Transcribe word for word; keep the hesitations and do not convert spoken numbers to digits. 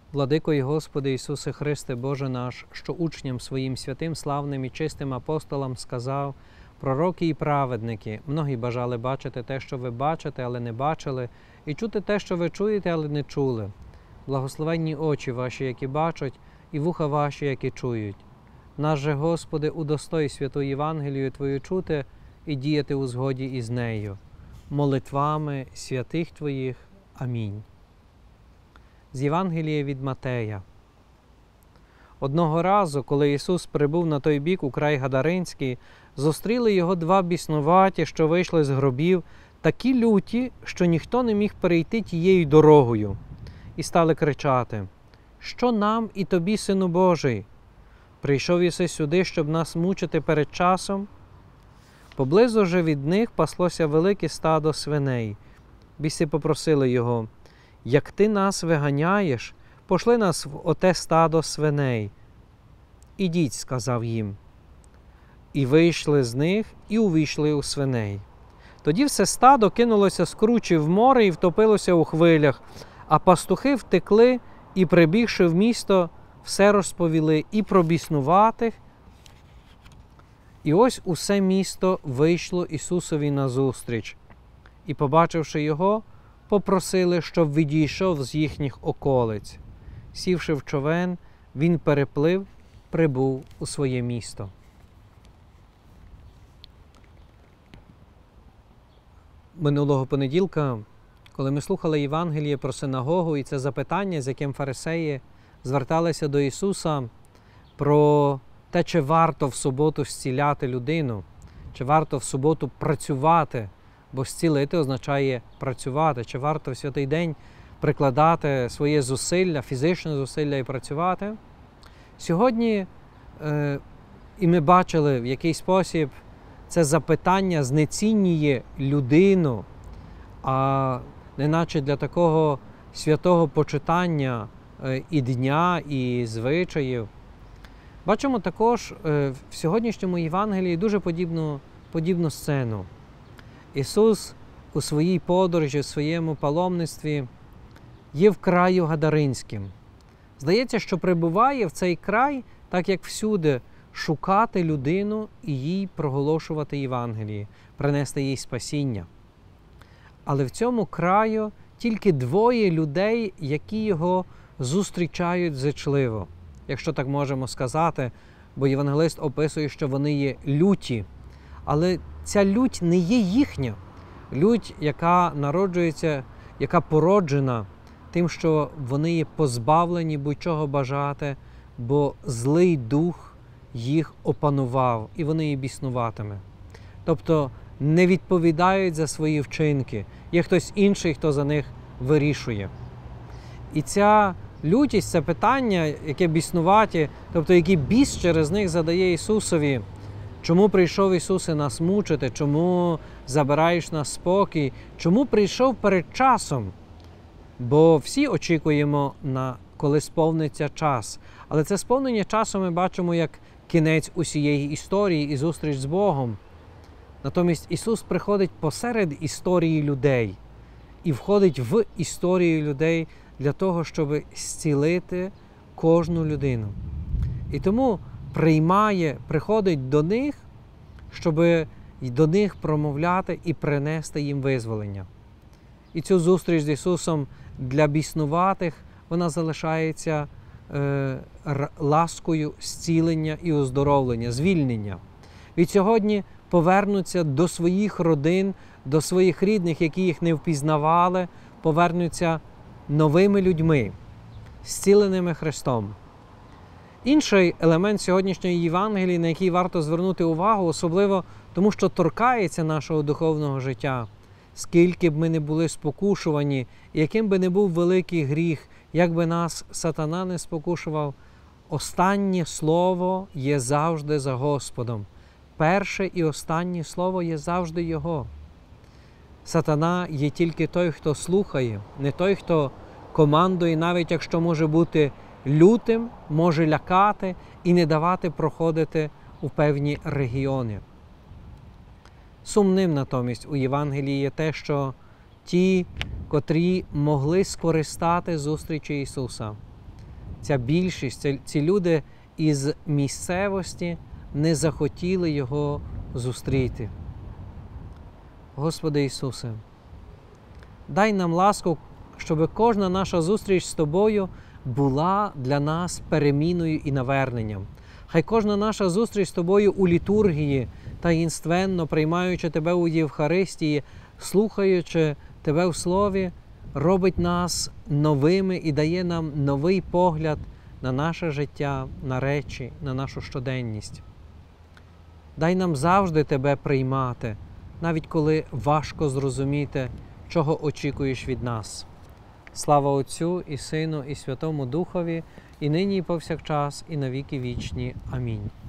Владико і Господи Ісусе Христе, Боже наш, що учням Своїм святим, славним і чистим апостолам сказав: пророки і праведники, многі бажали бачити те, що ви бачите, але не бачили, і чути те, що ви чуєте, але не чули. Благословенні очі ваші, які бачать, і вуха ваші, які чують. Нас же, Господи, удостой святу Євангелію Твою чути і діяти у згоді із нею. Молитвами святих Твоїх. Амінь. З Євангелія від Матея. Одного разу, коли Ісус прибув на той бік у край Гадаринський, зустріли його два біснуваті, що вийшли з гробів, такі люті, що ніхто не міг перейти тією дорогою. І стали кричати: «Що нам і тобі, Сину Божий? Прийшов єси сюди, щоб нас мучити перед часом?» Поблизу же від них паслося велике стадо свиней. Біси попросили його: «Як ти нас виганяєш, пошли нас в оте стадо свиней». «Ідіть», – сказав їм. І вийшли з них, і увійшли у свиней. Тоді все стадо кинулося з кручі в море і втопилося у хвилях, а пастухи втекли і, прибігши в місто, все розповіли і про біснуватих. І ось усе місто вийшло Ісусові назустріч, і, побачивши його, попросили, щоб відійшов з їхніх околиць. Сівши в човен, він переплив, прибув у своє місто. Минулого понеділка, коли ми слухали Євангеліє про синагогу і це запитання, з яким фарисеї зверталися до Ісуса про те, чи варто в суботу зціляти людину, чи варто в суботу працювати, бо зцілити означає працювати, чи варто в святий день прикладати своє зусилля, фізичне зусилля і працювати. Сьогодні е, і ми бачили, в який спосіб це запитання знецінює людину, а неначе для такого святого почитання е, і дня, і звичаїв. Бачимо також е, в сьогоднішньому Євангелії дуже подібну, подібну сцену. Ісус у своїй подорожі, у своєму паломництві є в краю Гадаринським. Здається, що прибуває в цей край, так як всюди, шукати людину і їй проголошувати Євангеліє, принести їй спасіння. Але в цьому краю тільки двоє людей, які його зустрічають зичливо, якщо так можемо сказати, бо євангелист описує, що вони є люті. Але ця лють не є їхня. Лють, яка народжується, яка породжена тим, що вони є позбавлені будь-чого бажати, бо злий дух їх опанував, і вони є біснуватими. Тобто не відповідають за свої вчинки. Є хтось інший, хто за них вирішує. І ця лютість, це питання, яке біснуваті, тобто який біс через них задає Ісусові: чому прийшов Ісусе нас мучити, чому забираєш нас спокій, чому прийшов перед часом? Бо всі очікуємо, на коли сповниться час. Але це сповнення часу ми бачимо як кінець усієї історії і зустріч з Богом. Натомість Ісус приходить посеред історії людей і входить в історію людей для того, щоб зцілити кожну людину. І тому приймає, приходить до них, щоб до них промовляти і принести їм визволення. І цю зустріч з Ісусом для біснуватих, вона залишається е, ласкою зцілення і оздоровлення, звільнення. Від сьогодні повернуться до своїх родин, до своїх рідних, які їх не впізнавали, повернуться новими людьми, зціленими Христом. Інший елемент сьогоднішньої Євангелії, на який варто звернути увагу, особливо тому, що торкається нашого духовного життя. Скільки б ми не були спокушувані, яким би не був великий гріх, як би нас сатана не спокушував, останнє слово є завжди за Господом. Перше і останнє слово є завжди Його. Сатана є тільки той, хто слухає, не той, хто командує, навіть якщо може бути лютим, може лякати і не давати проходити у певні регіони. Сумним натомість у Євангелії є те, що ті, котрі могли скористати зустрічі Ісуса, ця більшість, ці- ці люди із місцевості не захотіли його зустріти. Господи Ісусе, дай нам ласку, щоб кожна наша зустріч з Тобою була для нас переміною і наверненням. Хай кожна наша зустріч з Тобою у літургії, таїнственно приймаючи Тебе у Євхаристії, слухаючи Тебе в Слові, робить нас новими і дає нам новий погляд на наше життя, на речі, на нашу щоденність. Дай нам завжди Тебе приймати, навіть коли важко зрозуміти, чого очікуєш від нас. Слава Отцю і Сину, і Святому Духові, і нині, і повсякчас, і на віки вічні. Амінь.